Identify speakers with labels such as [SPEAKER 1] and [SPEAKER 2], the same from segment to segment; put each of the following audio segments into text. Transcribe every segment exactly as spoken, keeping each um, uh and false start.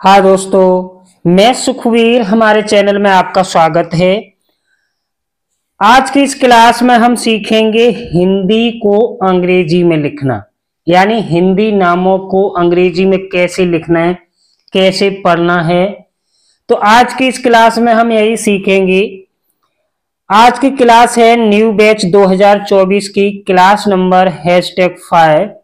[SPEAKER 1] हाँ दोस्तों, मैं सुखवीर, हमारे चैनल में आपका स्वागत है। आज की इस क्लास में हम सीखेंगे हिंदी को अंग्रेजी में लिखना, यानी हिंदी नामों को अंग्रेजी में कैसे लिखना है, कैसे पढ़ना है। तो आज की इस क्लास में हम यही सीखेंगे। आज की क्लास है न्यू बैच दो हज़ार चौबीस की, क्लास नंबर हैशटैग फाइव।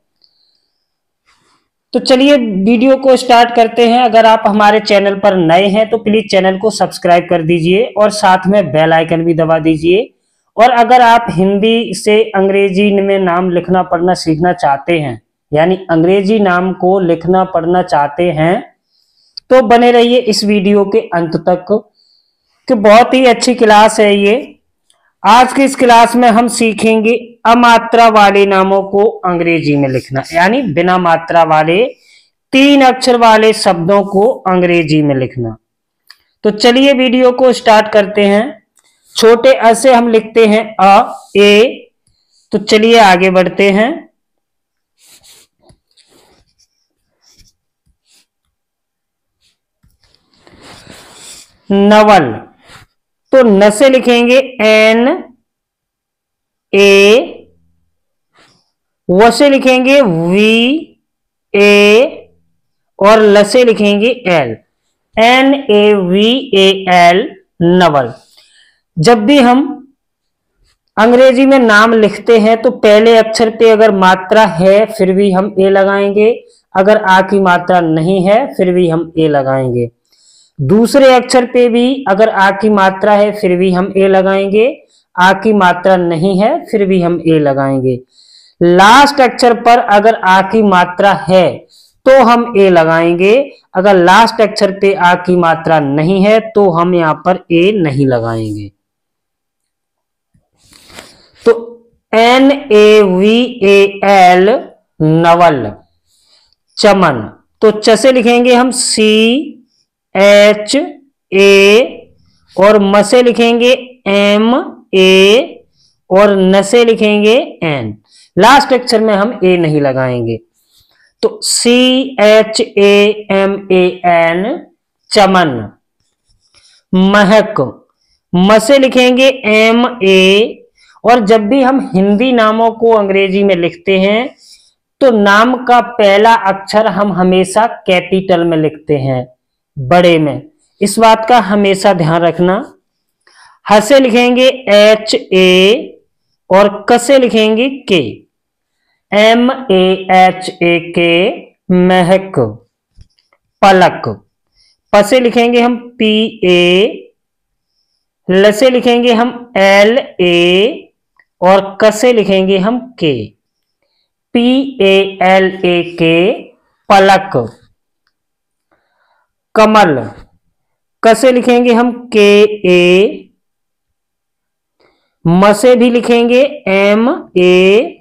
[SPEAKER 1] तो चलिए वीडियो को स्टार्ट करते हैं। अगर आप हमारे चैनल पर नए हैं तो प्लीज चैनल को सब्सक्राइब कर दीजिए और साथ में बेल आइकन भी दबा दीजिए। और अगर आप हिंदी से अंग्रेजी में नाम लिखना पढ़ना सीखना चाहते हैं, यानी अंग्रेजी नाम को लिखना पढ़ना चाहते हैं, तो बने रहिए इस वीडियो के अंत तक, कि बहुत ही अच्छी क्लास है ये। आज की इस क्लास में हम सीखेंगे अमात्रा वाले नामों को अंग्रेजी में लिखना, यानी बिना मात्रा वाले तीन अक्षर वाले शब्दों को अंग्रेजी में लिखना। तो चलिए वीडियो को स्टार्ट करते हैं। छोटे अ से हम लिखते हैं अ, ए। तो चलिए आगे बढ़ते हैं। नवल, तो न से लिखेंगे एन ए, व से लिखेंगे वी ए, और ल से लिखेंगे L, N A V A L, Naval. जब भी हम अंग्रेजी में नाम लिखते हैं तो पहले अक्षर पे अगर मात्रा है फिर भी हम ए लगाएंगे, अगर आ की मात्रा नहीं है फिर भी हम ए लगाएंगे। दूसरे अक्षर पे भी अगर आ की मात्रा है फिर भी हम ए लगाएंगे, आ की मात्रा नहीं है फिर भी हम ए लगाएंगे। लास्ट अक्षर पर अगर आ की मात्रा है तो हम ए लगाएंगे, अगर लास्ट अक्षर पे आ की मात्रा नहीं है तो हम यहां पर ए नहीं लगाएंगे। तो N A V A L, Naval. Chaman, तो च से लिखेंगे हम सी एच ए, और म से लिखेंगे एम ए, और न से लिखेंगे एन। लास्ट अक्षर में हम ए नहीं लगाएंगे। तो C H A M A N, Chaman. Mahak, म से लिखेंगे एम ए, और जब भी हम हिंदी नामों को अंग्रेजी में लिखते हैं तो नाम का पहला अक्षर हम हमेशा कैपिटल में लिखते हैं, बड़े में। इस बात का हमेशा ध्यान रखना। ह से लिखेंगे एच ए, और क से लिखेंगे के, एम ए एच ए के, महक। पलक, प से लिखेंगे हम पी ए, ल से लिखेंगे हम एल ए, और क से लिखेंगे हम के, पी ए एल ए के, पलक। कमल, क से लिखेंगे हम के ए, म से भी लिखेंगे एम ए,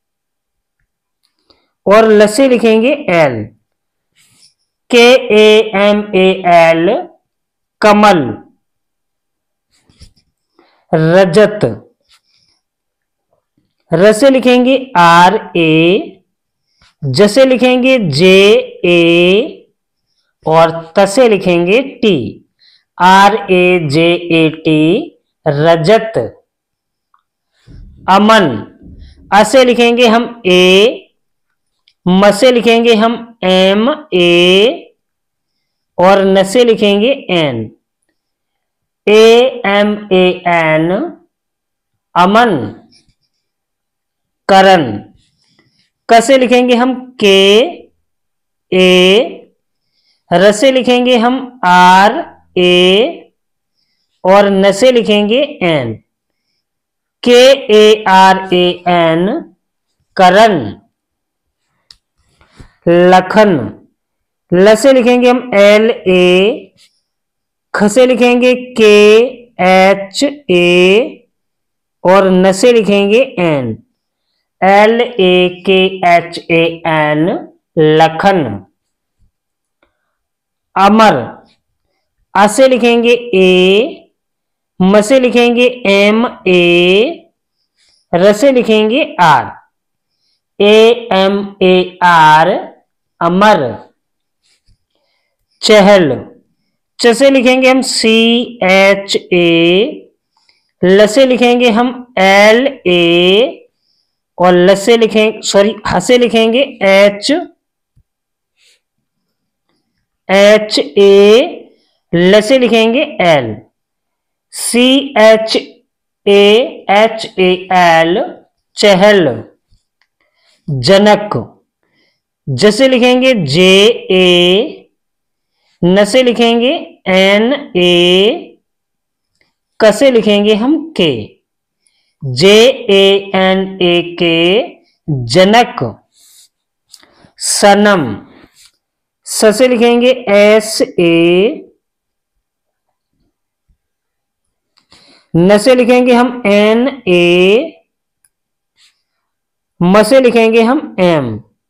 [SPEAKER 1] और ल से लिखेंगे एल, के ए एम ए एल, कमल। रजत, र से लिखेंगे आर ए, ज से लिखेंगे जे ए, और त से लिखेंगे T, R A J A T, Rajat. Aman, अ से लिखेंगे हम ए, म से लिखेंगे हम एम ए, और न से लिखेंगे N, A M A N, Aman. Karan, क से लिखेंगे हम के ए, र से लिखेंगे हम आर ए, और न से लिखेंगे N, K A R A N, Karan. Lakhan, ल से लिखेंगे हम एल ए, ख से लिखेंगे के एच ए, और न से लिखेंगे N, L A K H A N, Lakhan. Amar, अ से लिखेंगे ए, म से लिखेंगे एम ए, र से लिखेंगे R, A M A R, Amar. Chahal. च से लिखेंगे हम सी एच ए, ल से लिखेंगे हम एल ए, और ल से लिखेंगे सॉरी ह से लिखेंगे एच एच ए, ल से लिखेंगे L, C H A H A L, Chahal. Janak. ज से लिखेंगे जे ए, न से लिखेंगे एन ए, क से लिखेंगे हम के, जे ए एन ए के, जनक। सनम। स से लिखेंगे एस ए, न से लिखेंगे हम एन ए, म से लिखेंगे हम M,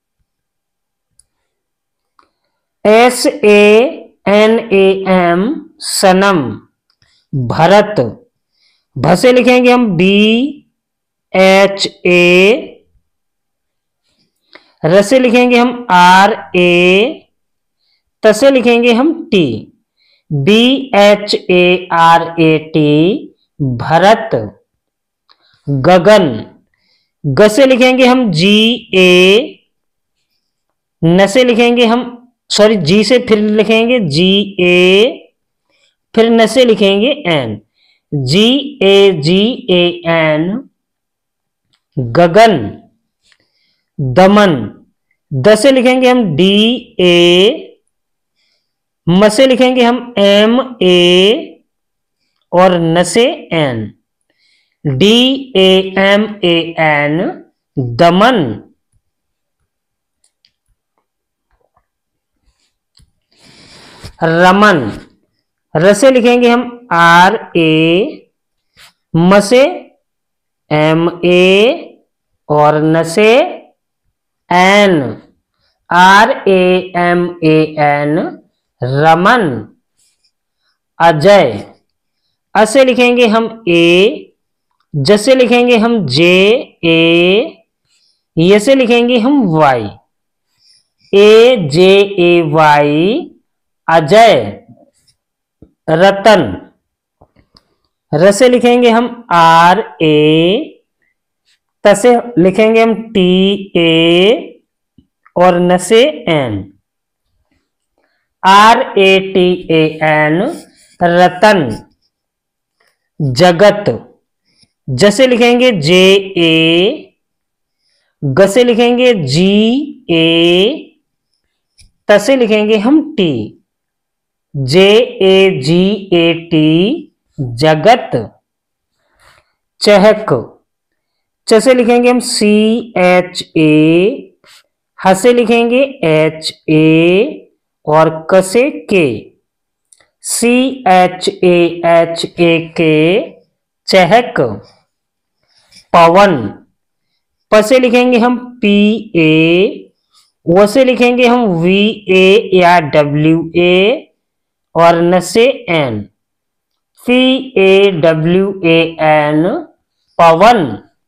[SPEAKER 1] S A N A M, Sanam. Bharat. भ से लिखेंगे हम बी एच ए, र से लिखेंगे हम आर ए, त से लिखेंगे हम T, B H A R A T, Bharat. Gagan. ग से लिखेंगे हम जी ए, न से लिखेंगे हम सॉरी जी से फिर लिखेंगे जी ए, फिर न से लिखेंगे N, ji A G A N, Gagan. Daman. The से लिखेंगे हम डी ए, म से लिखेंगे हम एम ए, और न से N, D A M A N, Daman. Raman. र से लिखेंगे हम आर ए, म से एम ए, और न से N, R A M A N, Raman. Ajay. अ से लिखेंगे हम ए, ज से लिखेंगे हम जे ए, य से लिखेंगे हम Y, A J A Y, Ajay. Ratan. र से लिखेंगे हम आर ए, त से लिखेंगे हम टी ए, और न से N, R A T A N, Ratan. Jagat. ज से लिखेंगे जे ए, ग से लिखेंगे जी ए, त से लिखेंगे हम T, J A G A T, जगत। चहक। च से लिखेंगे हम सी एच ए, ह से लिखेंगे एच ए, और क से के, सी एच ए एच ए के, चहक। पवन। प से लिखेंगे हम पी ए, वो से लिखेंगे हम वी ए या डब्ल्यू ए, और न से N, P A W A N, Pawan.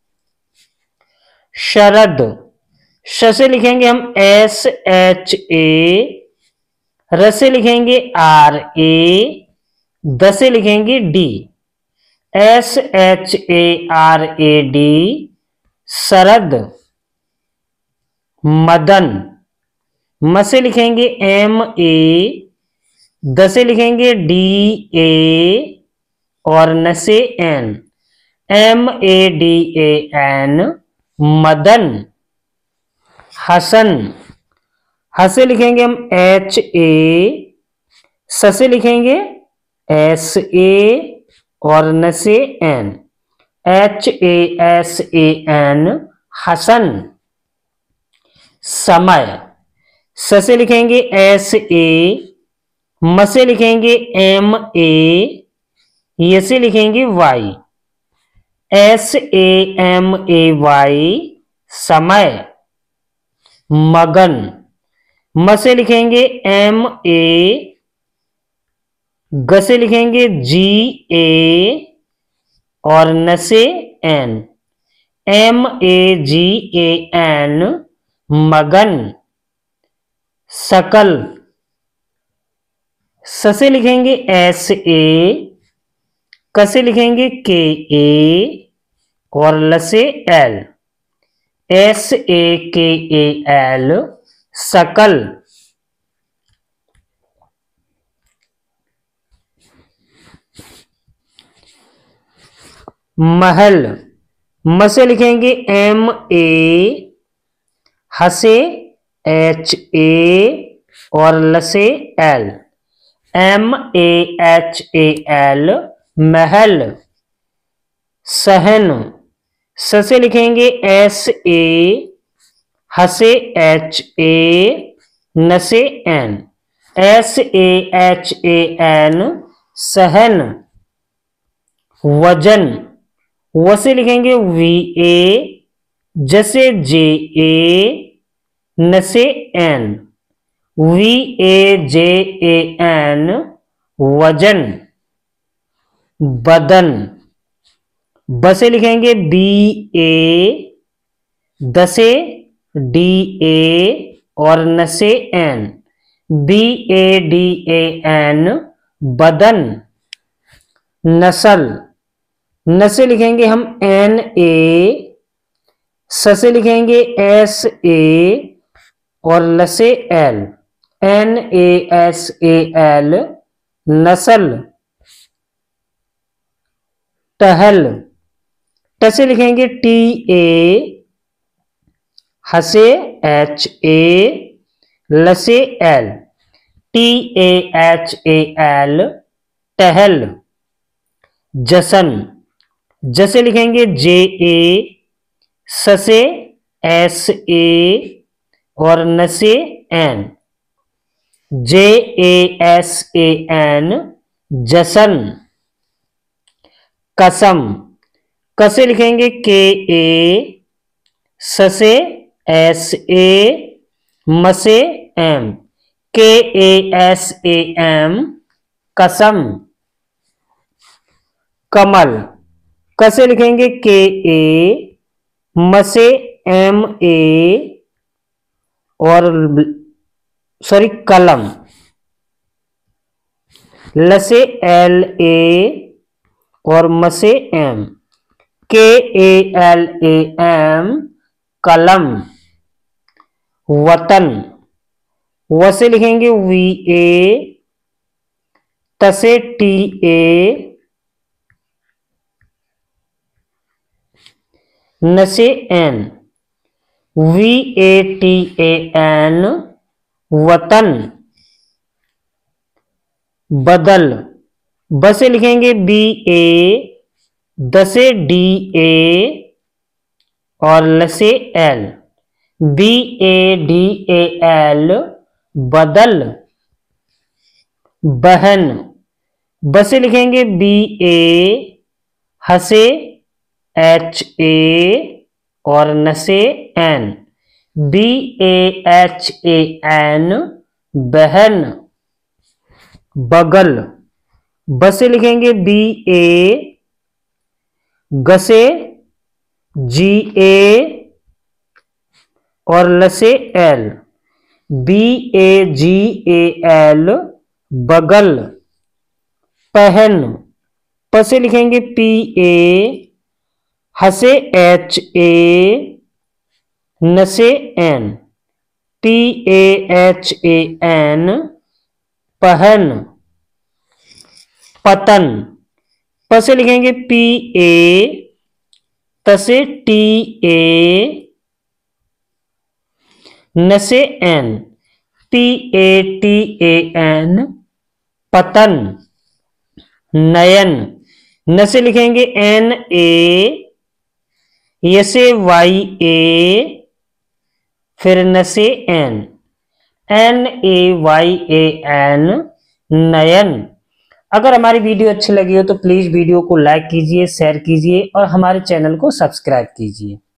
[SPEAKER 1] Sharad. श से लिखेंगे हम एस एच ए, र से लिखेंगे आर ए, द से लिखेंगे D, S H A R A D, Sharad. Madan. म से लिखेंगे एम ए, द से लिखेंगे डी ए, और न से N, M A D A N, Madan. Hasan. ह से लिखेंगे हम एच ए, स से लिखेंगे एस ए, और न से N, H A S A N, Hasan. Samay. स से लिखेंगे एस ए, म से लिखेंगे एम ए, य से लिखेंगे Y, S A M A Y, समय। मगन। म से लिखेंगे एम ए, ग से लिखेंगे जी ए, और न से N, M A G A N, मगन। सकल। स से लिखेंगे एस ए, क से लिखेंगे के ए और ल से एल, एस ए के ए एल, सकल। महल, म से लिखेंगे एम ए, ह से एच ए और ल से L, M A H A L, महल। सहन, स से लिखेंगे एस ए, ह से एच ए, न से N, S A H A N, सहन। वजन, व से लिखेंगे वी ए, ज से जे ए, न से N, V A J A N, वजन। बदन, ब से लिखेंगे बी ए, द से डी ए और न से N, B A D A N, बदन। नस्ल, न से लिखेंगे हम एन ए, स से लिखेंगे एस ए और ल से L, N A S A L, नस्ल। टहल, ट से लिखेंगे टी ए, ह से एच ए, ल से L, T A H A L, टहल। जसन, ज से लिखेंगे जे ए, स से एस ए और न से N, J A S A N, जसन। कसम, क से लिखेंगे के ए, स से एस ए, म से एम, के ए एस ए एम, कसम। कमल, क से लिखेंगे के ए, म से एम ए और सॉरी कलम, ल से एल ए और म से एम, के ए एल ए एम, कलम। वतन, व से लिखेंगे वी ए, त से टी ए, न से N, V A T A N, वतन। बदल, ब से लिखेंगे बी ए, द से डी ए और ल से L, B A D A L, बदल। बहन, ब से लिखेंगे बी ए, ह से एच ए और न से N, B A H A N, बहन। बगल, ब से लिखेंगे बी ए, ग से जी ए और ल से L, B A G A L, बगल। पहन, प से लिखेंगे पी ए, ह से एच ए, न से N, T A H A N, पहन। पतन, प से लिखेंगे पी ए, त से टी ए, न से N, P A T A N, पतन। नयन, न से लिखेंगे एन ए, य से वाई ए, फिर न से N, N A Y A N, नयन। अगर हमारी वीडियो अच्छी लगी हो तो प्लीज वीडियो को लाइक कीजिए, शेयर कीजिए और हमारे चैनल को सब्सक्राइब कीजिए।